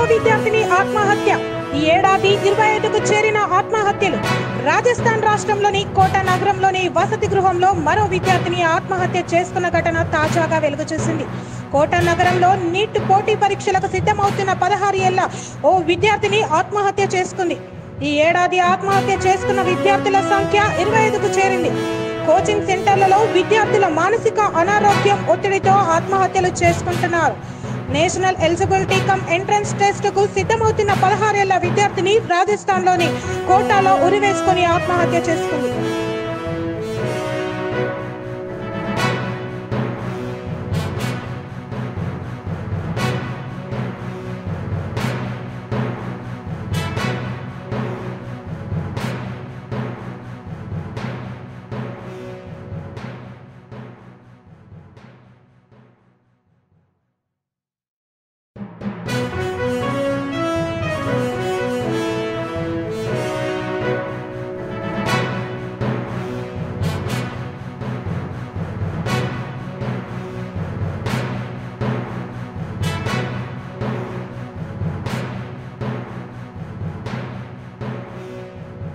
విద్యార్థిని ఆత్మహత్య. ఈ ఏడాది 25కు చేరిన ఆత్మహత్యలు. రాజస్థాన్ రాష్ట్రంలోని కోటా నగరంలోని వసతి గృహంలో మరో విద్యార్థిని ఆత్మహత్య చేసుకున్న ఘటన తాజాగా వెలుగు చూసింది. కోటా నగరంలో నీట్ పోటీ పరీక్షలకు సిద్ధమవుతున్న 16 ఏళ్ల ఓ విద్యార్థిని ఆత్మహత్య చేసుకుంది. ఈ ఏడాది ఆత్మహత్య చేసుకున్న విద్యార్థుల సంఖ్య 25కు చేరింది. కోచింగ్ సెంటర్లలో విద్యార్థుల మానసిక అనారోగ్యం, ఒత్తిడితో ఆత్మహత్యలు చేసుకుంటున్నారు. National eligibility cum entrance test కు సిద్ధమవుతున్న 16 ఏళ్ల విద్యార్థిని రాజస్థాన్ లోని కోటాలో ఉరివేసుకుని ఆత్మహత్య చేసుకుంది.